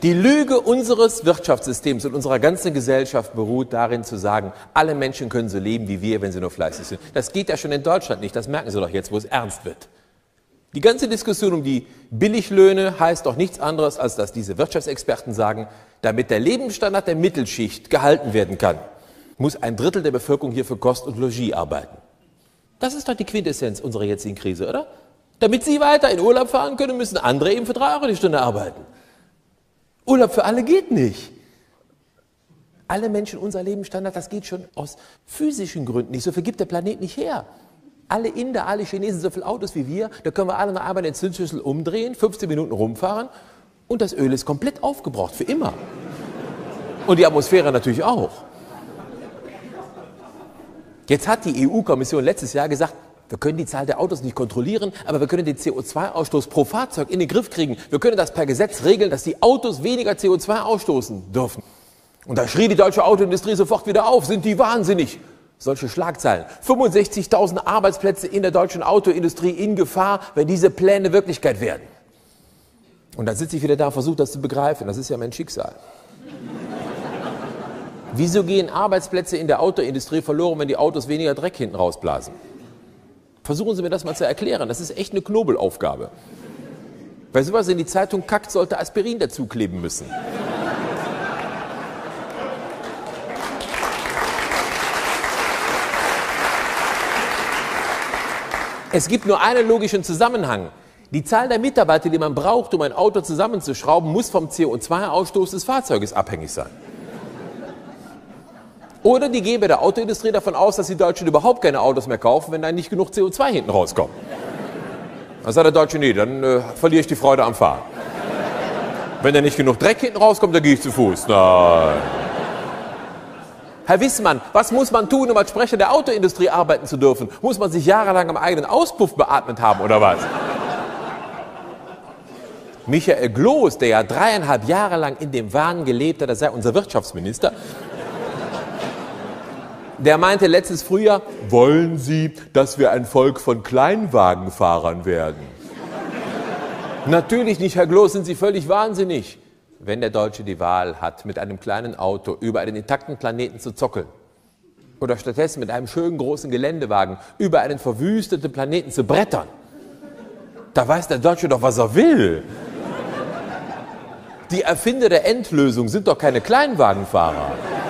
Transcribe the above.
Die Lüge unseres Wirtschaftssystems und unserer ganzen Gesellschaft beruht darin zu sagen, alle Menschen können so leben wie wir, wenn sie nur fleißig sind. Das geht ja schon in Deutschland nicht, das merken Sie doch jetzt, wo es ernst wird. Die ganze Diskussion um die Billiglöhne heißt doch nichts anderes, als dass diese Wirtschaftsexperten sagen, damit der Lebensstandard der Mittelschicht gehalten werden kann, muss ein Drittel der Bevölkerung hier für Kost und Logis arbeiten. Das ist doch die Quintessenz unserer jetzigen Krise, oder? Damit Sie weiter in Urlaub fahren können, müssen andere eben für 3 € die Stunde arbeiten. Urlaub für alle geht nicht. Alle Menschen unser Lebensstandard, das geht schon aus physischen Gründen nicht. So viel gibt der Planet nicht her. Alle Inder, alle Chinesen, so viele Autos wie wir, da können wir alle nach Arbeit den Zündschlüssel umdrehen, 15 Minuten rumfahren und das Öl ist komplett aufgebraucht, für immer. Und die Atmosphäre natürlich auch. Jetzt hat die EU-Kommission letztes Jahr gesagt, wir können die Zahl der Autos nicht kontrollieren, aber wir können den CO2-Ausstoß pro Fahrzeug in den Griff kriegen. Wir können das per Gesetz regeln, dass die Autos weniger CO2 ausstoßen dürfen. Und da schrie die deutsche Autoindustrie sofort wieder auf, sind die wahnsinnig. Solche Schlagzeilen. 65.000 Arbeitsplätze in der deutschen Autoindustrie in Gefahr, wenn diese Pläne Wirklichkeit werden. Und dann sitze ich wieder da und versuche das zu begreifen. Das ist ja mein Schicksal. Wieso gehen Arbeitsplätze in der Autoindustrie verloren, wenn die Autos weniger Dreck hinten rausblasen? Versuchen Sie mir das mal zu erklären. Das ist echt eine Knobelaufgabe. Wer sowas in die Zeitung kackt, sollte Aspirin dazukleben müssen. Es gibt nur einen logischen Zusammenhang. Die Zahl der Mitarbeiter, die man braucht, um ein Auto zusammenzuschrauben, muss vom CO2-Ausstoß des Fahrzeuges abhängig sein. Oder die gehen bei der Autoindustrie davon aus, dass die Deutschen überhaupt keine Autos mehr kaufen, wenn da nicht genug CO2 hinten rauskommt. Dann sagt der Deutsche, nee, dann verliere ich die Freude am Fahren. Wenn da nicht genug Dreck hinten rauskommt, dann gehe ich zu Fuß. Nein. Herr Wissmann, was muss man tun, um als Sprecher der Autoindustrie arbeiten zu dürfen? Muss man sich jahrelang am eigenen Auspuff beatmet haben, oder was? Michael Gloß, der ja 3,5 Jahre lang in dem Wahn gelebt hat, er sei unser Wirtschaftsminister, der meinte letztes Frühjahr, wollen Sie, dass wir ein Volk von Kleinwagenfahrern werden? Natürlich nicht, Herr Gloß, sind Sie völlig wahnsinnig. Wenn der Deutsche die Wahl hat, mit einem kleinen Auto über einen intakten Planeten zu zockeln oder stattdessen mit einem schönen großen Geländewagen über einen verwüsteten Planeten zu brettern, da weiß der Deutsche doch, was er will. Die Erfinder der Endlösung sind doch keine Kleinwagenfahrer.